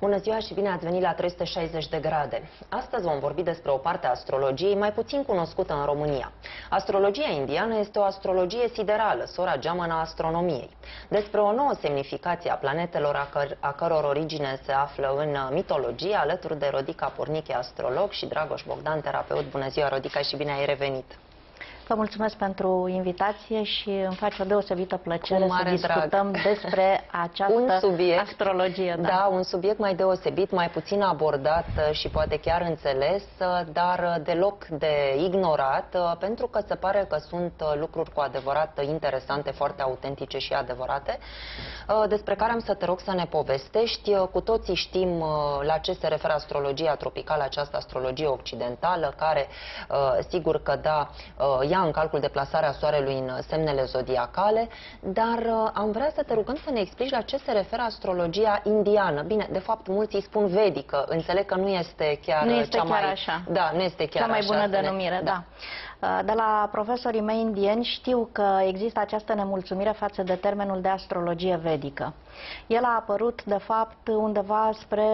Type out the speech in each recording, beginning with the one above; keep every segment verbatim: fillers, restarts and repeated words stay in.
Bună ziua și bine ați venit la trei sute șaizeci de grade. Astăzi vom vorbi despre o parte a astrologiei mai puțin cunoscută în România. Astrologia indiană este o astrologie siderală, sora geamănă a astronomiei. Despre o nouă semnificație a planetelor a, căr a căror origine se află în mitologie, alături de Rodica Porniche, astrolog, și Dragoș Bogdan, terapeut. Bună ziua, Rodica, și bine ai revenit! Vă mulțumesc pentru invitație și îmi face o deosebită plăcere să discutăm drag. despre această un subiect, astrologie. Da. da, un subiect mai deosebit, mai puțin abordat și poate chiar înțeles, dar deloc de ignorat, pentru că se pare că sunt lucruri cu adevărat interesante, foarte autentice și adevărate, despre care am să te rog să ne povestești. Cu toții știm la ce se referă astrologia tropicală, această astrologie occidentală, care, sigur că da, ia în calcul deplasarea Soarelui în semnele zodiacale, dar am vrea să te rugăm să ne explici la ce se referă astrologia indiană. Bine, de fapt, mulți îi spun vedică. Înțeleg că nu este chiar, nu este cea, chiar mai, așa. Da, nu este chiar cea mai așa, bună ne... denumire. Da. Da. De la profesorii mei indieni știu că există această nemulțumire față de termenul de astrologie vedică. El a apărut, de fapt, undeva spre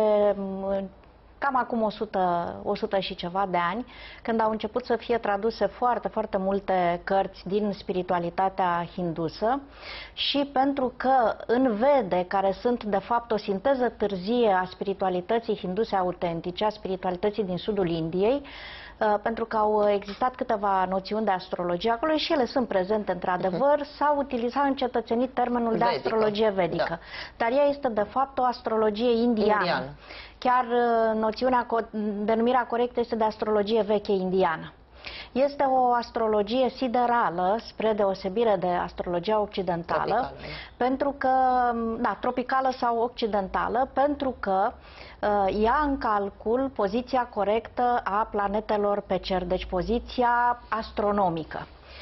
cam acum o sută, o sută și ceva de ani, când au început să fie traduse foarte, foarte multe cărți din spiritualitatea hindusă, și pentru că în Vede, care sunt de fapt o sinteză târzie a spiritualității hinduse autentice, a spiritualității din sudul Indiei, pentru că au existat câteva noțiuni de astrologie acolo și ele sunt prezente într-adevăr, uh-huh. s-a utilizat încetățenit termenul vedică. de astrologie vedică. Da. Dar ea este de fapt o astrologie indiană. Indian. Chiar noțiunea, denumirea corectă este de astrologie veche indiană. Este o astrologie siderală, spre deosebire de astrologia occidentală, tropicală. pentru că, da, tropicală sau occidentală, pentru că uh, ia în calcul poziția corectă a planetelor pe cer, deci poziția astronomică.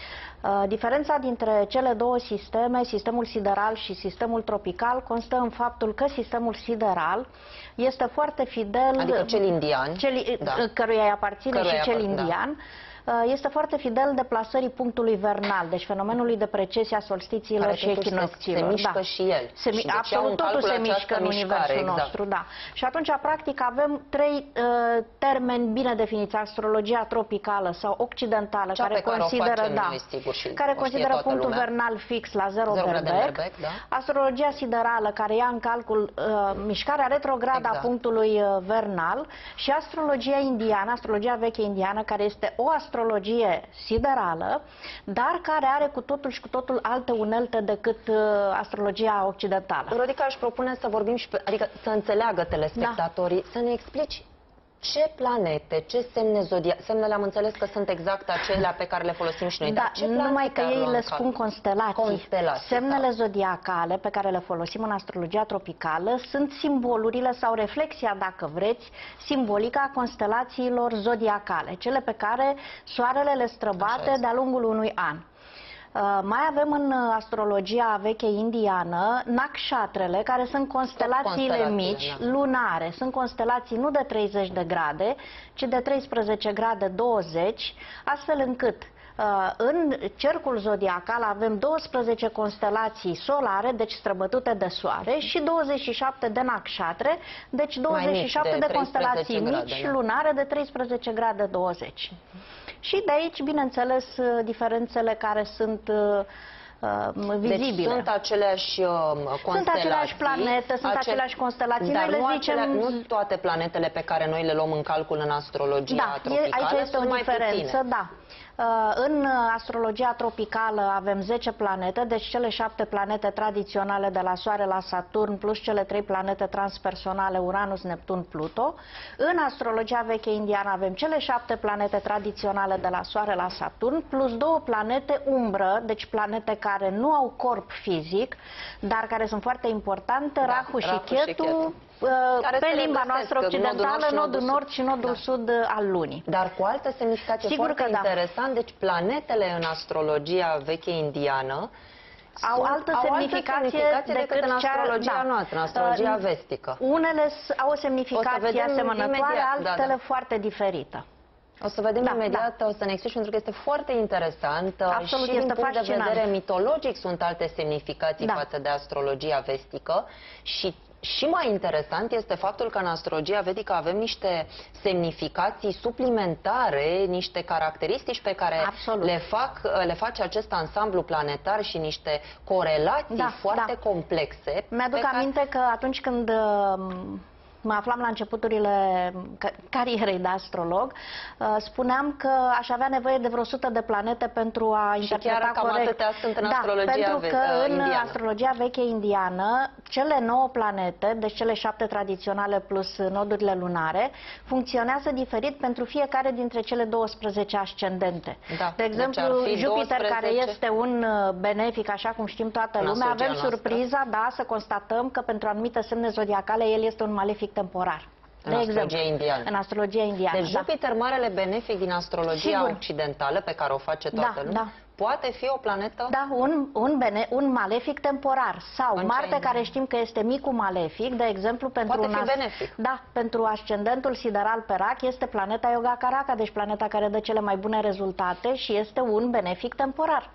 Diferența dintre cele două sisteme, sistemul sideral și sistemul tropical, constă în faptul că sistemul sideral este foarte fidel, adică cel indian, cel, da. căruia îi aparține căruia și cel apar, indian, da. este foarte fidel deplasării punctului vernal, deci fenomenului de precesie a solstițiilor și echinocțiilor. Se mișcă da. și el. Se, și absolut totul se mișcă în universul exact. nostru, da. Și atunci, practic, avem trei uh, termeni bine definiți: astrologia tropicală sau occidentală, Cea care care consideră, da, noi, sigur, și care consideră punctul lumea. vernal fix la zero, zero berbec, berbec, da. Astrologia siderală, care ia în calcul uh, mișcarea retrogradă exact. a punctului uh, vernal, și astrologia indiană, astrologia veche indiană, care este o astrologie siderală, dar care are cu totul și cu totul alte unelte decât uh, astrologia occidentală. Rodica, aș propune să vorbim și pe, adică să înțeleagă telespectatorii, da. să ne explici ce planete, ce semne zodiac, semnele am înțeles că sunt exact acelea pe care le folosim și noi, da, dar ce numai că ei le spun constelații. constelații. Semnele da. zodiacale pe care le folosim în astrologia tropicală sunt simbolurile sau reflexia, dacă vreți, simbolică a constelațiilor zodiacale, cele pe care soarele le străbate de-a lungul unui an. Uh, mai avem în astrologia veche indiană nakshatrele, care sunt constelațiile mici, da. lunare. Sunt constelații nu de treizeci de grade, ci de treisprezece grade douăzeci, astfel încât uh, în cercul zodiacal avem douăsprezece constelații solare, deci străbătute de soare, și douăzeci și șapte de nakshatre, deci douăzeci și șapte de, de constelații grade, mici, da. lunare, de treisprezece grade douăzeci. Și de aici, bineînțeles, diferențele care sunt uh, vizibile. Deci sunt aceleași uh, constelații. Sunt aceleași planete, sunt acele... aceleași constelații. Dar noi le nu, zicem... acelea, nu toate planetele pe care noi le luăm în calcul în astrologia da, tropicală, aici este o diferență, puține. da. În astrologia tropicală avem zece planete, deci cele șapte planete tradiționale de la Soare la Saturn, plus cele trei planete transpersonale, Uranus, Neptun, Pluto. În astrologia veche indiană avem cele șapte planete tradiționale de la Soare la Saturn, plus două planete umbră, deci planete care nu au corp fizic, dar care sunt foarte importante, da, Rahu și Ketu, și Ketu. Pe limba noastră occidentală, nodul nord și nodul da. sud al lunii. Dar cu altă semnificație Sigur foarte că interesant, da. deci planetele în astrologia veche indiană au altă au semnificație, altă semnificație decât, decât în astrologia da. noastră, în astrologia uh, vestică. Unele au o semnificație o asemănătoare, imediat, altele da, da. foarte diferită. O să vedem da, imediat, da. o să ne explici, pentru că este foarte interesant. Absolut, și din este punct fascinant. de vedere mitologic sunt alte semnificații da. față de astrologia vestică și și mai interesant este faptul că în astrologia vedică avem niște semnificații suplimentare, niște caracteristici pe care le, fac, le face acest ansamblu planetar și niște corelații da, foarte da. complexe. Mi-aduc aminte că atunci când mă aflam la începuturile carierei de astrolog, spuneam că aș avea nevoie de vreo o sută de planete pentru a și interpreta chiar cam corect. atâtea sunt în da, astrologia pentru că în indiană. astrologia veche indiană, cele nouă planete, deci cele șapte tradiționale plus nodurile lunare, funcționează diferit pentru fiecare dintre cele douăsprezece ascendente. Da, de exemplu, deci Jupiter, douăsprezece... care este un benefic, așa cum știm toată lumea, avem surpriza, da, să constatăm că pentru anumite semne zodiacale el este un malefic temporar. În de astrologia exemplu, indiană. În astrologia indiană. Deci Jupiter, da. marele benefic din astrologia Sigur. occidentală, pe care o face toată da, lumea, da. poate fi o planetă? Da, un, un, bene, un malefic temporar. Sau în Marte, care știm că este micul malefic, de exemplu, pentru, poate un fi benefic. Da, pentru ascendentul sideral pe rac este planeta Yoga Caraka, deci planeta care dă cele mai bune rezultate și este un benefic temporar.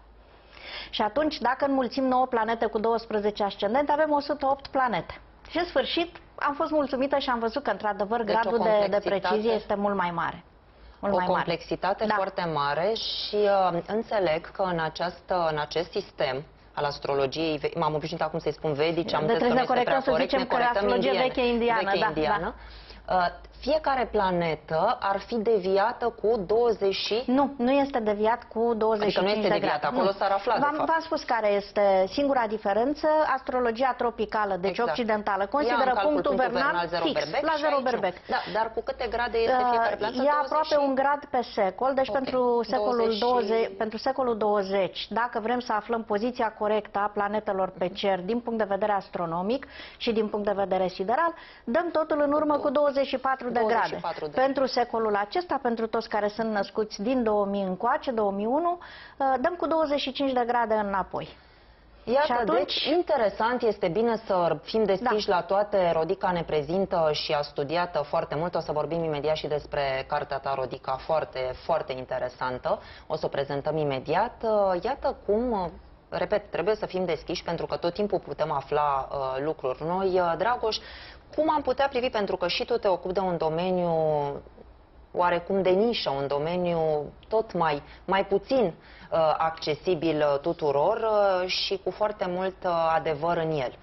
Și atunci, dacă înmulțim nouă planete cu douăsprezece ascendente, avem o sută opt planete. Și în sfârșit am fost mulțumită și am văzut că, într-adevăr, deci gradul de, de precizie este mult mai mare. Mult o mai complexitate mare. foarte da. mare și uh, înțeleg că în, această, în acest sistem al astrologiei, m-am obișnuit acum să-i spun vedici, am de înțeles că nu este prea să corect, zicem că astrologie veche indiană. Veche da, indiană. Da. Uh, fiecare planetă ar fi deviată cu douăzeci. Nu, nu este deviat cu douăzeci și cinci adică nu este de deviat, grade. acolo s-ar afla, de fapt. V-am spus care este singura diferență. Astrologia tropicală, deci exact. occidentală, consideră punctul vernal fix, berbec, la zero berbec. Da, dar cu câte grade este fiecare planetă? E aproape un grad pe secol, deci okay. pentru, secolul douăzeci, pentru secolul douăzeci, dacă vrem să aflăm poziția corectă a planetelor pe cer din punct de vedere astronomic și din punct de vedere sideral, dăm totul în urmă cu douăzeci și patru de grade. Pentru secolul acesta, pentru toți care sunt născuți din două mii încoace, două mii unu, dăm cu douăzeci și cinci de grade înapoi. Iată, și atunci... deci interesant, este bine să fim deschiși da. la toate. Rodica ne prezintă și a studiat foarte mult. O să vorbim imediat și despre cartea ta, Rodica, foarte, foarte interesantă. O să o prezentăm imediat. Iată cum... Repet, trebuie să fim deschiși pentru că tot timpul putem afla uh, lucruri noi. Uh, Dragoș, cum am putea privi, pentru că și tu te ocupi de un domeniu oarecum de nișă, un domeniu tot mai, mai puțin uh, accesibil uh, tuturor uh, și cu foarte mult uh, adevăr în el.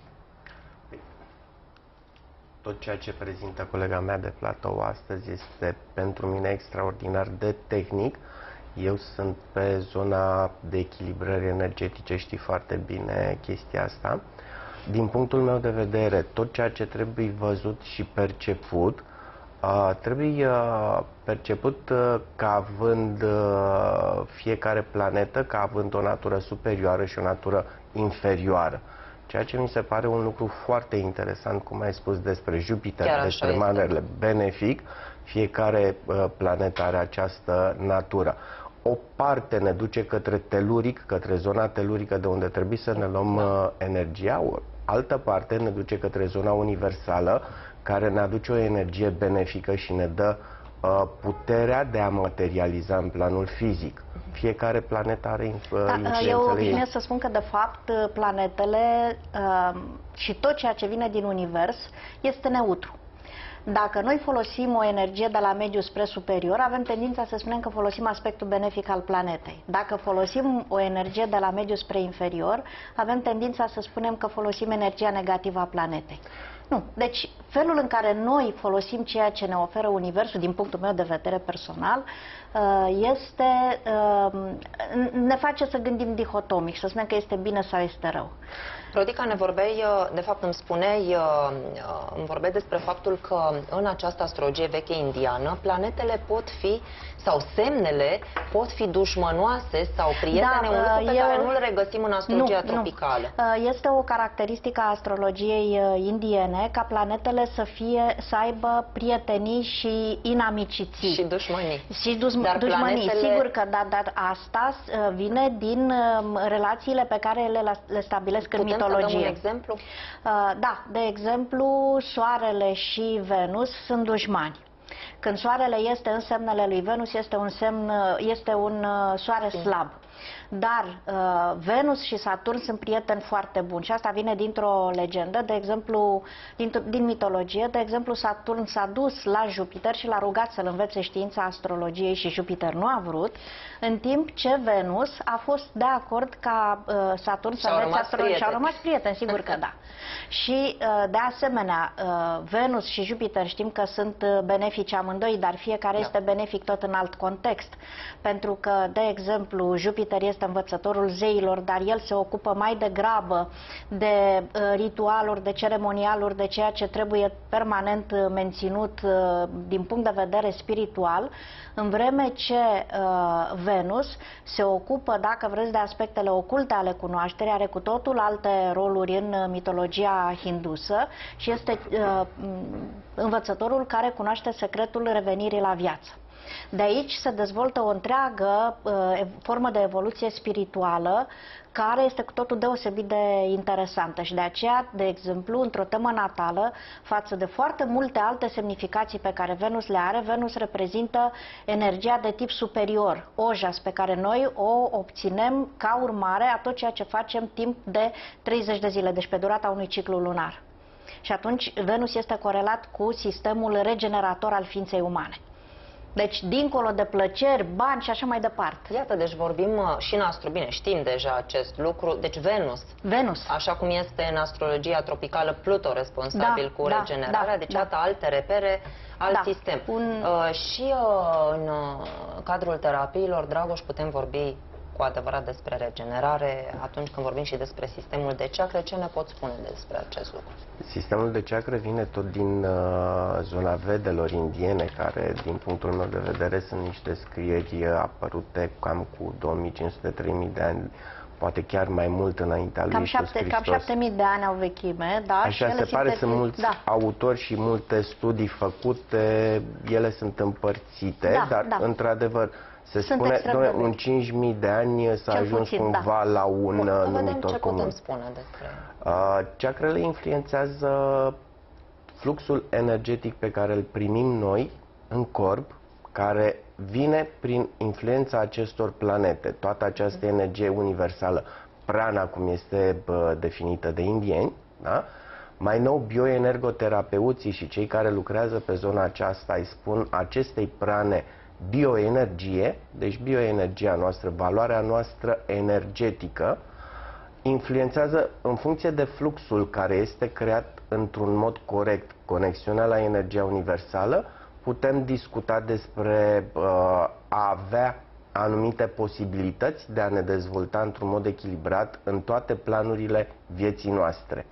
Tot ceea ce prezintă colega mea de platou astăzi este pentru mine extraordinar de tehnic. Eu sunt pe zona de echilibrări energetice, știi foarte bine chestia asta. Din punctul meu de vedere, tot ceea ce trebuie văzut și perceput, uh, trebuie uh, perceput uh, ca având uh, fiecare planetă, ca având o natură superioară și o natură inferioară. Ceea ce mi se pare un lucru foarte interesant, cum ai spus despre Jupiter, Chiar despre marele benefic, fiecare uh, planetă are această natură. O parte ne duce către teluric, către zona telurică de unde trebuie să ne luăm uh, energia, o altă parte ne duce către zona universală, care ne aduce o energie benefică și ne dă uh, puterea de a materializa în planul fizic. Fiecare planetă are uh, da, influențele Eu ei. obișnuiesc să spun că, de fapt, planetele uh, și tot ceea ce vine din univers este neutru. Dacă noi folosim o energie de la mediu spre superior, avem tendința să spunem că folosim aspectul benefic al planetei. Dacă folosim o energie de la mediu spre inferior, avem tendința să spunem că folosim energia negativă a planetei. Nu. Deci, felul în care noi folosim ceea ce ne oferă Universul, din punctul meu de vedere personal, este, ne face să gândim dihotomic, să spunem că este bine sau este rău. Rodica, ne vorbeai, de fapt îmi spuneai, îmi vorbeai despre faptul că în această astrologie veche indiană, planetele pot fi, sau semnele pot fi dușmănoase sau prietene, da, un lucru pe eu... care nu-l regăsim în astrologia nu, tropicală. Nu. Este o caracteristică a astrologiei indiene ca planetele să fie, să aibă prietenii și inamiciții. Și dușmănii. Și duș... dar dușmănii, planetele... sigur că da, dar asta vine din relațiile pe care le, le stabilesc în mitologie. Putem să dăm un exemplu? Da, de exemplu, Soarele și Venus sunt dușmani. Când Soarele este în semnele lui Venus, este un semn, este un soare slab. Dar uh, Venus și Saturn sunt prieteni foarte buni și asta vine dintr-o legendă, de exemplu, din, din mitologie. De exemplu, Saturn s-a dus la Jupiter și l-a rugat să-l învețe știința astrologiei și Jupiter nu a vrut, în timp ce Venus a fost de acord ca uh, Saturn să învețe astrologie. Și au rămas prieteni, sigur că da. Și uh, de asemenea, uh, Venus și Jupiter știm că sunt benefici amândoi, dar fiecare da. este benefic tot în alt context. Pentru că, de exemplu, Jupiter este învățătorul zeilor, dar el se ocupă mai degrabă de uh, ritualuri, de ceremonialuri, de ceea ce trebuie permanent uh, menținut uh, din punct de vedere spiritual, în vreme ce uh, Venus se ocupă, dacă vreți, de aspectele oculte ale cunoașterii, are cu totul alte roluri în uh, mitologia hindusă și este uh, învățătorul care cunoaște secretul revenirii la viață. De aici se dezvoltă o întreagă uh, formă de evoluție spirituală care este cu totul deosebit de interesantă și de aceea, de exemplu, într-o temă natală, față de foarte multe alte semnificații pe care Venus le are, Venus reprezintă energia de tip superior, ojas pe care noi o obținem ca urmare a tot ceea ce facem timp de treizeci de zile, deci pe durata unui ciclu lunar. Și atunci Venus este corelat cu sistemul regenerator al ființei umane. Deci, dincolo de plăceri, bani și așa mai departe. Iată, deci vorbim uh, și în astro, bine, știm deja acest lucru, deci Venus. Venus. Așa cum este în astrologia tropicală Pluto responsabil da, cu da, regenerarea, da, deci da. iată alte repere, alt da. sistem. Un... Uh, și uh, în uh, cadrul terapiilor, Dragoș, putem vorbi cu adevărat despre regenerare atunci când vorbim și despre sistemul de chakre. Ce ne poți spune despre acest lucru? Sistemul de chakre vine tot din uh, zona vedelor indiene, care, din punctul meu de vedere, sunt niște scrieri apărute cam cu două mii cinci sute - trei mii de ani, poate chiar mai mult înaintea lui cam Iisus șapte, Hristos. Cam șapte mii de ani au vechime, da? Așa se pare, sunt mulți da. autori și multe studii făcute, ele sunt împărțite, da, dar, da. într-adevăr, se Sunt spune, doamne, un cinci mii de ani s-a ajuns puțin, cumva da. la un Bun, numitor ce comun. putem spune despre... Uh, chakrele influențează fluxul energetic pe care îl primim noi în corp, care vine prin influența acestor planete. Toată această energie universală, prana, cum este uh, definită de indieni, da? Mai nou, bioenergoterapeuții și cei care lucrează pe zona aceasta îi spun acestei prane bioenergie, deci bioenergia noastră, valoarea noastră energetică, influențează în funcție de fluxul care este creat într-un mod corect, conexiunea la energia universală, putem discuta despre uh, a avea anumite posibilități de a ne dezvolta într-un mod echilibrat în toate planurile vieții noastre.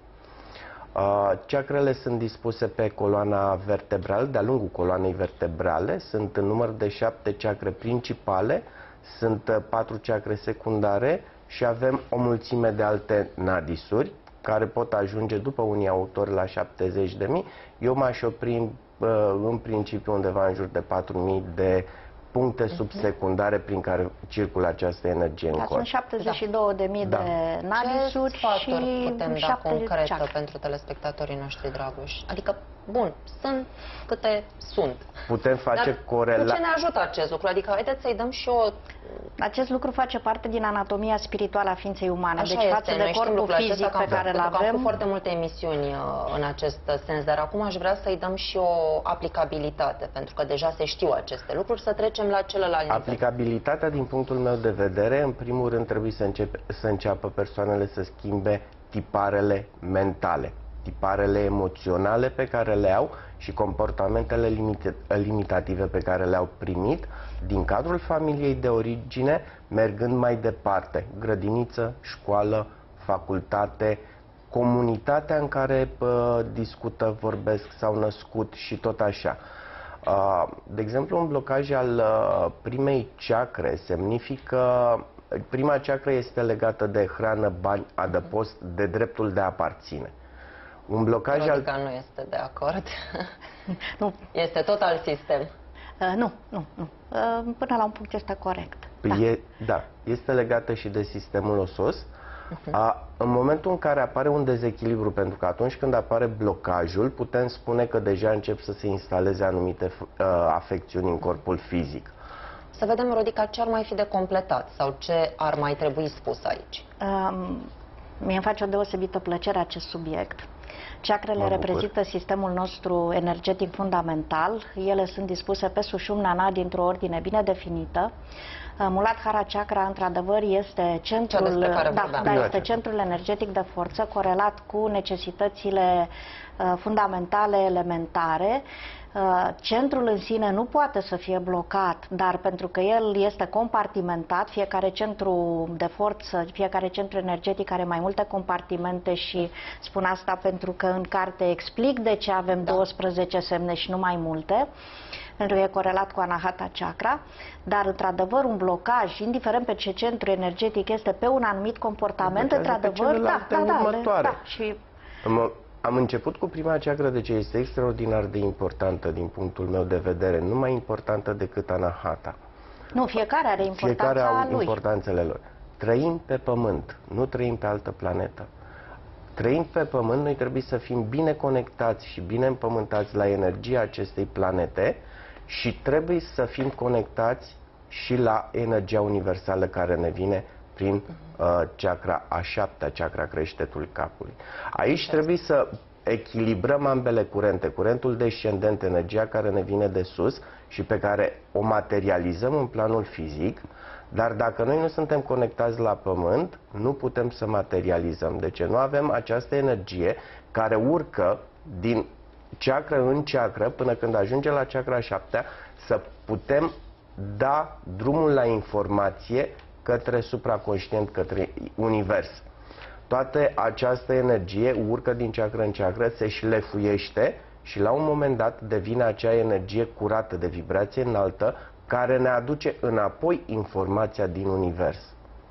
Uh, chakrele sunt dispuse pe coloana vertebrală, de-a lungul coloanei vertebrale. Sunt în număr de șapte chakre principale, sunt uh, patru chakre secundare și avem o mulțime de alte nadisuri, care pot ajunge, după unii autori, la șaptezeci de mii. Eu m-aș opri uh, în principiu undeva în jur de patru mii de puncte subsecundare prin care circulă această energie în corp. Sunt șaptezeci și două de mii da. de nadisuri și putem da concret pentru telespectatorii noștri, Dragoș? Adică, bun, sunt câte sunt. Putem face Dar corela... cu ce ne ajută acest lucru? Adică, haideți să-i dăm și o... Acest lucru face parte din anatomia spirituală a ființei umane. Așa deci, este. față Noi de corpul fizic pe care îl avem... Am făcut foarte multe emisiuni uh, în acest sens, dar acum aș vrea să-i dăm și o aplicabilitate, pentru că deja se știu aceste lucruri, să trecem la celălalt nivel. Aplicabilitatea, din punctul meu de vedere, în primul rând trebuie să, începe, să înceapă persoanele să schimbe tiparele mentale, tiparele emoționale pe care le au și comportamentele limite, limitative pe care le-au primit din cadrul familiei de origine, mergând mai departe, grădiniță, școală, facultate, comunitatea în care uh, discută, vorbesc, s-au născut și tot așa. Uh, de exemplu, un blocaj al uh, primei chakre semnifică, prima chakra este legată de hrană, bani, adăpost, de dreptul de a aparține. Un blocaj Rodica al... nu este de acord. Nu. Este tot alt sistem. Uh, nu, nu, nu. Uh, până la un punct este corect. Da. Da. E, da, este legată și de sistemul osos. Uh-huh. A, în momentul în care apare un dezechilibru, pentru că atunci când apare blocajul, putem spune că deja încep să se instaleze anumite uh, afecțiuni în corpul fizic. Să vedem, Rodica, ce ar mai fi de completat sau ce ar mai trebui spus aici. Um, mie îmi face o deosebită plăcere acest subiect. Chakrele reprezintă sistemul nostru energetic fundamental. Ele sunt dispuse pe Sushumna Nana dintr-o ordine bine definită. Muladhara Chakra, într-adevăr, este centrul, da, da, este centrul energetic de forță corelat cu necesitățile uh, fundamentale elementare. Uh, centrul în sine nu poate să fie blocat, dar pentru că el este compartimentat, fiecare centru de forță, fiecare centru energetic are mai multe compartimente și spun asta pentru că în carte explic de ce avem douăsprezece semne și nu mai multe, pentru că e corelat cu Anahata Chakra, dar într-adevăr un blocaj, indiferent pe ce centru energetic este, pe un anumit comportament, într-adevăr, da, da, da, da, și... Am început cu prima chakra, de ce este extraordinar de importantă din punctul meu de vedere, nu mai importantă decât Anahata. Nu, fiecare are importanța Fiecare au lui. importanțele lor. Trăim pe Pământ, nu trăim pe altă planetă. Trăind pe Pământ, noi trebuie să fim bine conectați și bine împământați la energia acestei planete și trebuie să fim conectați și la energia universală care ne vine prin uh, chakra a șaptea, chakra creștetului capului. Aici trebuie să echilibrăm ambele curente, curentul descendent, energia care ne vine de sus și pe care o materializăm în planul fizic, dar dacă noi nu suntem conectați la Pământ, nu putem să materializăm. De ce? Nu avem această energie care urcă din chakra în chakra până când ajunge la chakra a șaptea, să putem da drumul la informație către supraconștient, către univers. Toată această energie urcă din chakra în chakra, se șlefuiește și la un moment dat devine acea energie curată de vibrație înaltă care ne aduce înapoi informația din univers.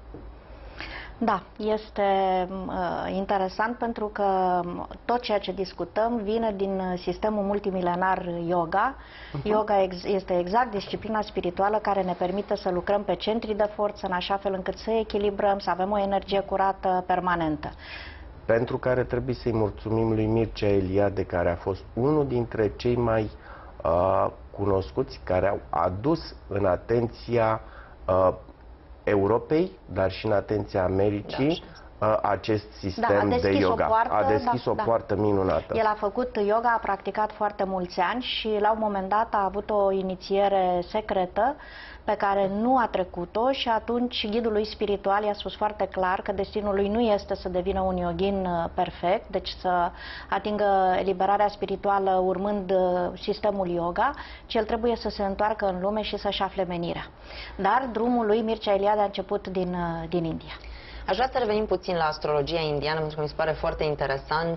Da, este uh, interesant pentru că tot ceea ce discutăm vine din sistemul multimilenar yoga. Uh-huh. Yoga ex este exact disciplina spirituală care ne permite să lucrăm pe centri de forță în așa fel încât să echilibrăm, să avem o energie curată permanentă. Pentru care trebuie să-i mulțumim lui Mircea Eliade, care a fost unul dintre cei mai uh, cunoscuți, care au adus în atenția uh, Europei, dar și în atenția Americii, da, acest sistem da, de yoga. Poartă, a deschis da, o da. poartă minunată. El a făcut yoga, a practicat foarte mulți ani și la un moment dat a avut o inițiere secretă pe care nu a trecut-o și atunci ghidul lui spiritual i-a spus foarte clar că destinul lui nu este să devină un yoghin perfect, deci să atingă eliberarea spirituală urmând sistemul yoga, ci el trebuie să se întoarcă în lume și să-și afle menirea. Dar drumul lui Mircea Eliade a început din, din India. Aș vrea să revenim puțin la astrologia indiană, pentru că mi se pare foarte interesant.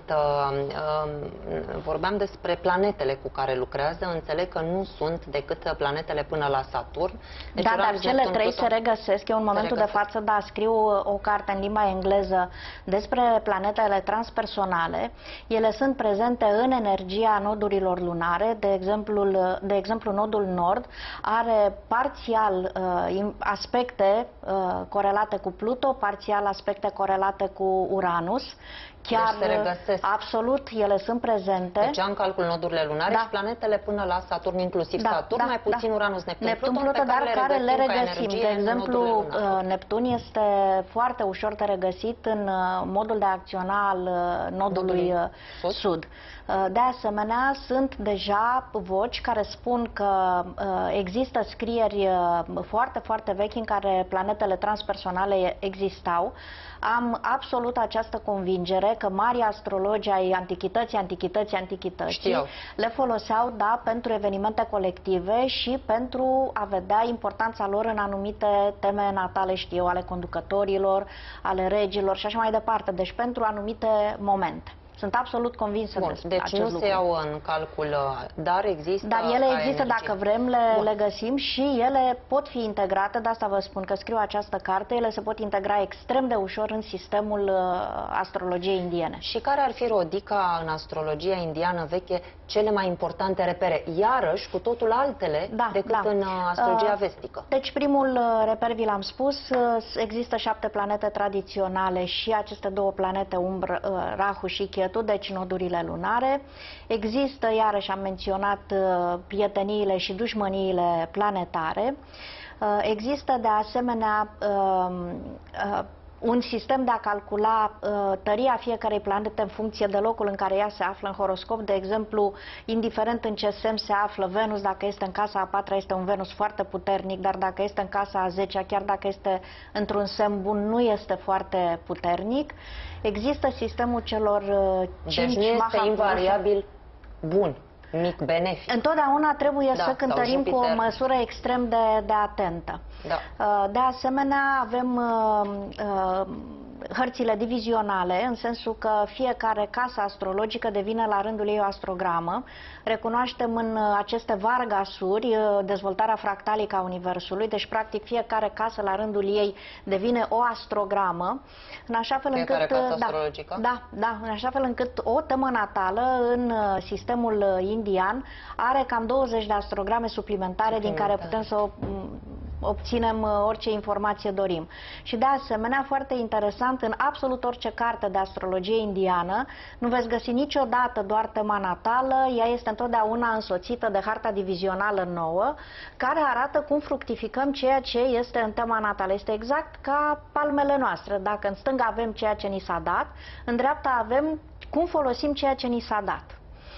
Vorbeam despre planetele cu care lucrează. Înțeleg că nu sunt decât planetele până la Saturn. Deci da, dar cele trei se regăsesc. Eu în momentul de față, da, scriu o carte în limba engleză despre planetele transpersonale. Ele sunt prezente în energia nodurilor lunare. De exemplu, de exemplu nodul nord are parțial uh, aspecte uh, corelate cu Pluto, parțial aspecte corelate cu Uranus. Chiar deci se regăsesc. Absolut, ele sunt prezente. Deci am calcul nodurile lunare, da, și planetele până la Saturn, inclusiv da, Saturn, da, mai puțin da. Uranus, Neptun, Neptun Pluton, Pluton, dar care, care le regăsim. De exemplu, Neptun este foarte ușor de regăsit în modul de a acționa al nodului sud. sud. De asemenea, sunt deja voci care spun că există scrieri foarte, foarte vechi în care planetele transpersonale existau. Am absolut această convingere că mari astrologi ai antichității, antichității, antichității Știau. le foloseau, da, pentru evenimente colective și pentru a vedea importanța lor în anumite teme natale, știu, ale conducătorilor, ale regilor și așa mai departe. Deci pentru anumite momente. Sunt absolut convinsă Bun, de deci acest nu lucru. se iau în calcul, dar există. Dar ele există, energie. Dacă vrem, le, le găsim și ele pot fi integrate, de asta vă spun că scriu această carte, ele se pot integra extrem de ușor în sistemul uh, astrologiei indiene. Și care ar fi, Rodica, în astrologia indiană veche, cele mai importante repere? Iarăși, cu totul altele da, decât da. în astrologia uh, vestică. Deci primul uh, reper vi l-am spus, uh, există șapte planete tradiționale și aceste două planete, umbră, uh, Rahu și Ketu, deci nodurile lunare. Există, iarăși am menționat, uh, prieteniile și dușmăniile planetare. Există de asemenea un sistem de a calcula uh, tăria fiecarei planete în funcție de locul în care ea se află în horoscop. De exemplu, indiferent în ce semn se află Venus, dacă este în casa a patra, este un Venus foarte puternic, dar dacă este în casa a zecea, chiar dacă este într-un semn bun, nu este foarte puternic. Există sistemul celor uh, cinci Deci nu este Maha invariabil bun, mic, benefic. Întotdeauna trebuie da, să cântărim cu o măsură extrem de, de atentă. Da. De asemenea, avem hărțile divizionale, în sensul că fiecare casă astrologică devine la rândul ei o astrogramă. Recunoaștem în aceste vargasuri dezvoltarea fractalică a Universului, deci practic fiecare casă la rândul ei devine o astrogramă, în așa fel fiecare încât casă da, astrologică? Da, da, în așa fel încât o temă natală în sistemul indian are cam douăzeci de astrograme suplimentare, suplimentare. din care putem să o obținem orice informație dorim. Și de asemenea, foarte interesant, în absolut orice carte de astrologie indiană nu veți găsi niciodată doar tema natală, ea este întotdeauna însoțită de harta divizională nouă, care arată cum fructificăm ceea ce este în tema natală. Este exact ca palmele noastre. Dacă în stânga avem ceea ce ni s-a dat, în dreapta avem cum folosim ceea ce ni s-a dat.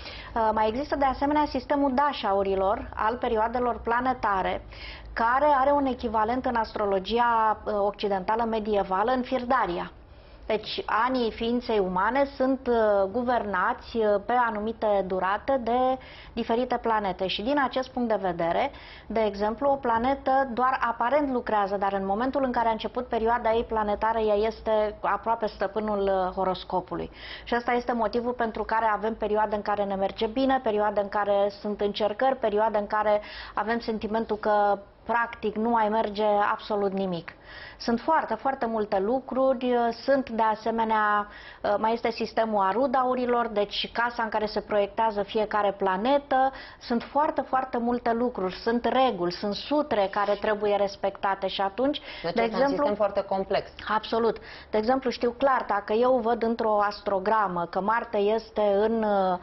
Mai există de asemenea sistemul dașaurilor al perioadelor planetare, care are un echivalent în astrologia occidentală medievală în Firdaria. Deci anii ființei umane sunt guvernați pe anumite durate de diferite planete și din acest punct de vedere, de exemplu, o planetă doar aparent lucrează, dar în momentul în care a început perioada ei planetară, ea este aproape stăpânul horoscopului. Și asta este motivul pentru care avem perioade în care ne merge bine, perioade în care sunt încercări, perioade în care avem sentimentul că practic nu mai merge absolut nimic. Sunt foarte, foarte multe lucruri, sunt de asemenea, mai este sistemul arudaurilor, deci casa în care se proiectează fiecare planetă, sunt foarte, foarte multe lucruri, sunt reguli, sunt sutre care trebuie respectate și atunci, deci de exemplu, un sistem foarte complex. Absolut. De exemplu, știu clar, dacă eu văd într-o astrogramă că Marte este în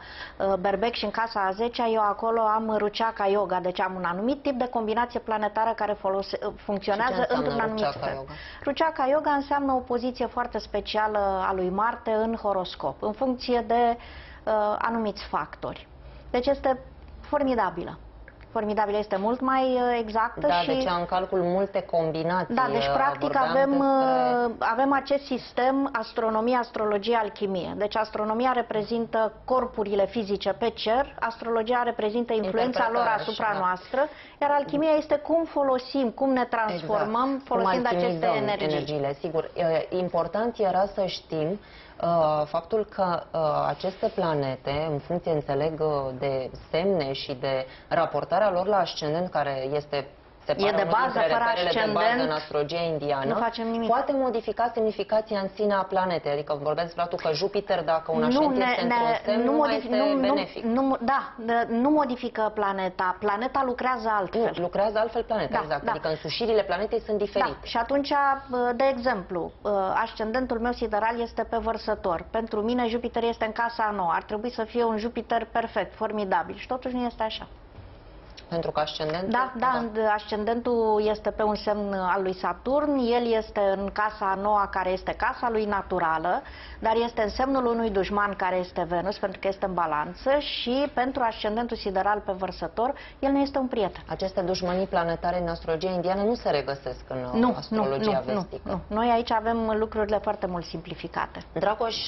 Berbec și în casa a zecea, eu acolo am Ruceaca Yoga, deci am un anumit tip de combinație planetară care folose, funcționează într-un anumit fel. Ruceaca Yoga înseamnă o poziție foarte specială a lui Marte în horoscop, în funcție de uh, anumiți factori. Deci este formidabilă. Formidabilă, este mult mai exactă. Da, și... deci în calcul multe combinații. Da, deci practic avem, despre... avem acest sistem astronomie, astrologie, alchimie. Deci astronomia reprezintă corpurile fizice pe cer, astrologia reprezintă influența lor asupra da. noastră, iar alchimia este cum folosim, cum ne transformăm exact. folosind aceste energii. energiile. Sigur, important era să știm Uh, faptul că uh, aceste planete, în funcție, înțeleg, de semne și de raportarea lor la ascendent, care este se pare e de bază, fără ascendent, de bază în astrologia indiană, nu facem nimic. Poate modifica semnificația în sine a planetei. Adică vorbesc despre faptul că Jupiter, dacă un ascendent este într-un semn, nu, nu mai este nu, benefic. Nu, da, nu modifică planeta. Planeta lucrează altfel. Nu, lucrează altfel planeta, da, exact. Da. Adică însușirile planetei sunt diferite. Da. Și atunci, de exemplu, ascendentul meu sideral este pe Vărsător. Pentru mine Jupiter este în casa a nouă. Ar trebui să fie un Jupiter perfect, formidabil. Și totuși nu este așa. Pentru că ascendentul... Da, da, da, ascendentul este pe un semn al lui Saturn, el este în casa a noua, care este casa lui naturală, dar este în semnul unui dușman, care este Venus, pentru că este în balanță, și pentru ascendentul sideral pe Vărsător, el nu este un prieten. Aceste dușmănii planetare în astrologia indiană nu se regăsesc în nu, astrologia nu, vestică. Nu, nu. Noi aici avem lucrurile foarte mult simplificate. Dragoș,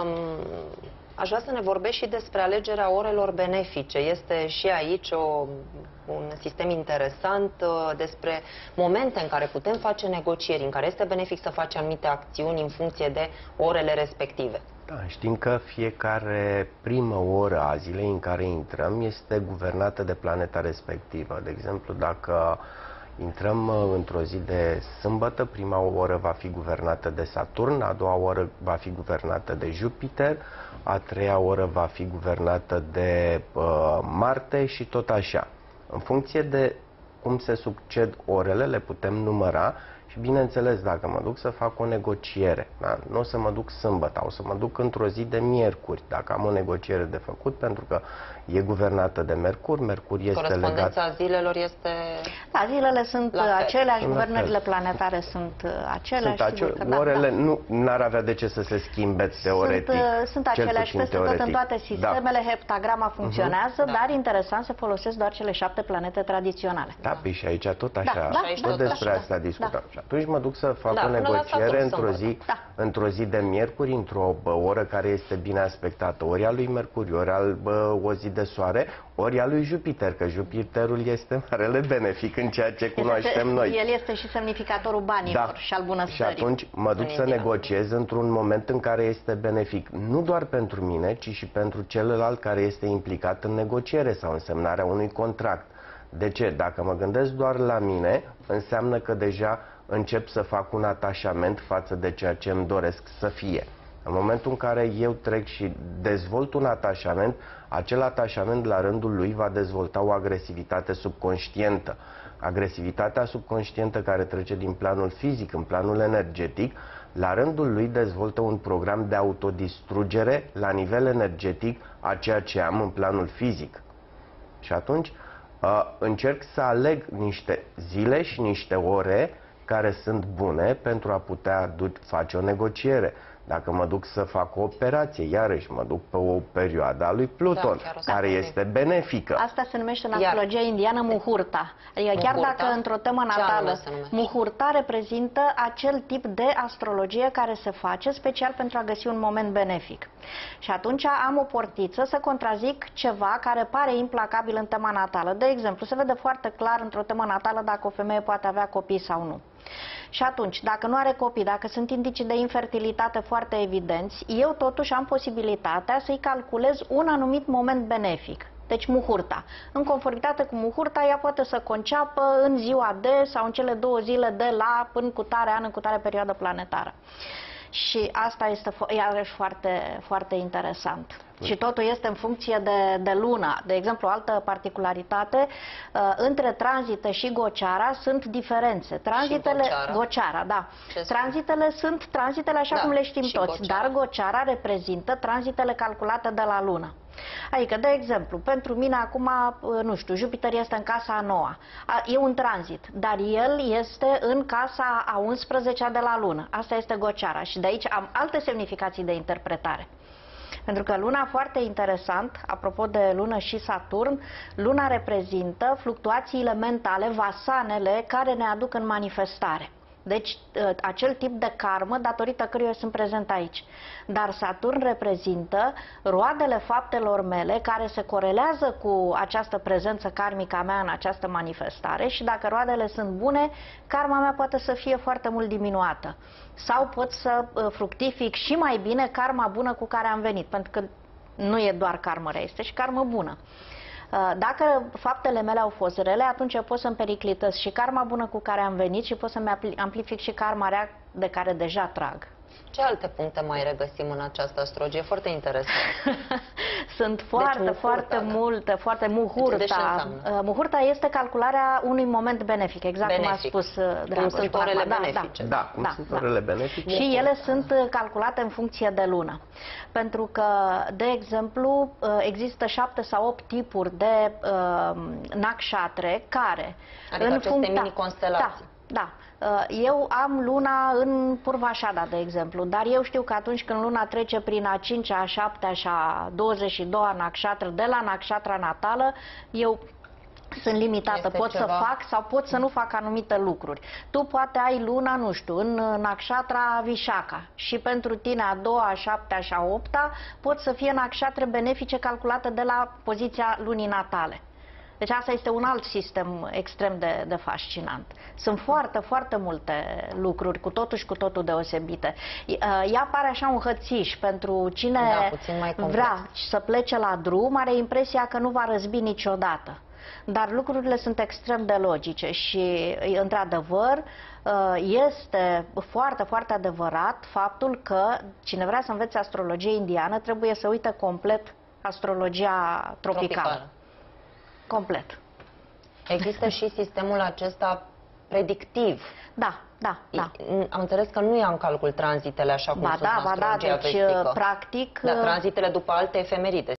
aș vrea să ne vorbești și despre alegerea orelor benefice. Este și aici o, un sistem interesant despre momente în care putem face negocieri, în care este benefic să faci anumite acțiuni în funcție de orele respective. Da, știm că fiecare primă oră a zilei în care intrăm este guvernată de planeta respectivă. De exemplu, dacă intrăm într-o zi de sâmbătă, prima oră va fi guvernată de Saturn, a doua oră va fi guvernată de Jupiter, a treia oră va fi guvernată de uh, Marte și tot așa. În funcție de cum se succed orele, le putem număra Și bineînțeles, dacă mă duc să fac o negociere, da? Nu o să mă duc sâmbătă, o să mă duc într-o zi de miercuri, dacă am o negociere de făcut, pentru că e guvernată de Mercur, Mercur este legat... Corespondența zilelor este... Da, zilele sunt La fel. aceleași, Sunt la guvernările fel. planetare sunt uh, aceleași. Sunt sigur acele, că da, orele da. nu n-ar avea de ce să se schimbe teoretic. Sunt, uh, sunt cel aceleași puțin peste tot în teoretic. toate sistemele, Da. heptagrama funcționează, Da. dar interesant se folosesc doar cele șapte planete tradiționale. Da, păi și aici tot așa, Da, da, tot da, despre da, asta da, discutăm. da. Și atunci mă duc să fac Da, o până la negociere Saturn într-o sâmbătă. zi, Da. într-o zi de miercuri, într-o bă, oră care este bine aspectată, ori a lui Mercur, ori al, bă, o zi de soare, ori a lui Jupiter, că Jupiterul este marele benefic în ceea ce cunoaștem noi. El este și semnificatorul banilor Da. și al bunăstării. Și atunci mă duc În să India. negociez într-un moment în care este benefic nu doar pentru mine, ci și pentru celălalt care este implicat în negociere sau în semnarea unui contract. De ce? Dacă mă gândesc doar la mine, înseamnă că deja încep să fac un atașament față de ceea ce îmi doresc să fie. În momentul în care eu trec și dezvolt un atașament, acel atașament la rândul lui va dezvolta o agresivitate subconștientă. Agresivitatea subconștientă care trece din planul fizic în planul energetic, la rândul lui dezvoltă un program de autodistrugere la nivel energetic a ceea ce am în planul fizic. Și atunci uh, încerc să aleg niște zile și niște ore care sunt bune pentru a putea face o negociere. Dacă mă duc să fac o operație, iarăși mă duc pe o perioadă a lui Pluton, Da, chiar o să care vorbim. este benefică. Asta se numește în Iar- astrologia indiană muhurta. Adică chiar Muhurta? dacă într-o temă Ce anume natală, se numește? muhurta reprezintă acel tip de astrologie care se face special pentru a găsi un moment benefic. Și atunci am o portiță să contrazic ceva care pare implacabil în tema natală. De exemplu, se vede foarte clar într-o temă natală dacă o femeie poate avea copii sau nu. Și atunci, dacă nu are copii, dacă sunt indicii de infertilitate foarte evidenți, eu totuși am posibilitatea să-i calculez un anumit moment benefic. Deci muhurta. În conformitate cu muhurta, ea poate să conceapă în ziua de sau în cele două zile de la până cu tare an, în cu tare perioadă planetară. Și asta este iarăși foarte, foarte interesant. Și totul este în funcție de, de lună. De exemplu, o altă particularitate, uh, între tranzite și Gociara sunt diferențe. Tranzitele, Gociara? Gociara, da. Ce spune? Tranzitele sunt tranzitele așa Da, cum le știm și toți, Gociara. dar Gociara reprezintă tranzitele calculate de la lună. Adică, de exemplu, pentru mine acum, nu știu, Jupiter este în casa a noua. E un tranzit, dar el este în casa a unsprezecea de la lună. Asta este Gociara și de aici am alte semnificații de interpretare. Pentru că luna, foarte interesant, apropo de lună și Saturn, luna reprezintă fluctuațiile mentale, vasanele care ne aduc în manifestare. Deci, acel tip de karmă datorită căruia eu sunt prezent aici. Dar Saturn reprezintă roadele faptelor mele care se corelează cu această prezență karmică a mea în această manifestare și dacă roadele sunt bune, karma mea poate să fie foarte mult diminuată. Sau pot să fructific și mai bine karma bună cu care am venit, pentru că nu e doar karmă rea, este și karmă bună. Dacă faptele mele au fost rele, atunci eu pot să-mi periclitez și karma bună cu care am venit și pot să-mi amplific și karma rea de care deja trag. Ce alte puncte mai regăsim în această astrologie? Foarte interesant. Sunt foarte, deci, foarte da. multe, foarte muhurta. Deci, ce înseamnă? Muhurta este calcularea unui moment benefic, exact Benefic. cum a spus Dragoș. Cum sunt orele da, benefice. Da, Da, cum da, sunt da. orele benefice. Și ele sunt calculate în funcție de lună. Pentru că, de exemplu, există șapte sau opt tipuri de uh, nakshatre care... Adică în aceste func- mini-constelații. Da, da. Eu am luna în Purvașada, de exemplu, dar eu știu că atunci când luna trece prin a cincea, a șaptea și a douăzeci și doua nakshatra, de la nakshatra natală, eu sunt limitată, Este pot ceva... să fac sau pot să nu fac anumite lucruri. Tu poate ai luna, nu știu, în nakshatra Vishaka și pentru tine a doua, a șaptea și a opta pot să fie nakshatre benefice calculate de la poziția lunii natale. Deci asta este un alt sistem extrem de, de fascinant. Sunt foarte, foarte multe lucruri, cu totul și cu totul deosebite. Ea pare așa un hățiș pentru cine da, puțin mai vrea să plece la drum, are impresia că nu va răzbi niciodată. Dar lucrurile sunt extrem de logice și, într-adevăr, este foarte, foarte adevărat faptul că cine vrea să învețe astrologie indiană trebuie să uite complet astrologia tropicală. Tropicală. Complet. Există și sistemul acesta predictiv. Da, Da, da. Am înțeles că nu ia în calcul tranzitele așa cum Ba sunt da, în ba da, astrologia deci vestică. practic... Dar tranzitele după alte efemeride,